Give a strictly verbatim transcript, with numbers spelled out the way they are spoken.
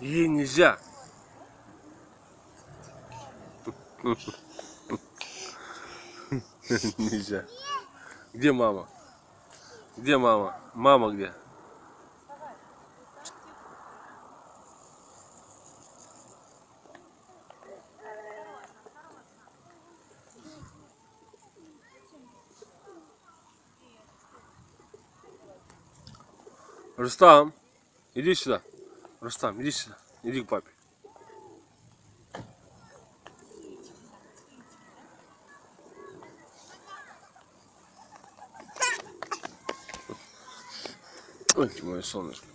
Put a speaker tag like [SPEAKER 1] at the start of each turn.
[SPEAKER 1] Ей нельзя. Нельзя. Где мама? Где мама? Мама где? Рустам, иди сюда. Рустам, иди сюда. Иди к папе. Ой, ты мое солнышко.